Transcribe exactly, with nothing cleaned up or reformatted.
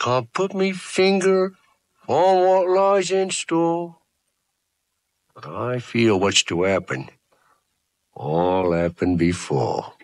can't put me finger on what lies in store. But I feel what's to happen all happened before.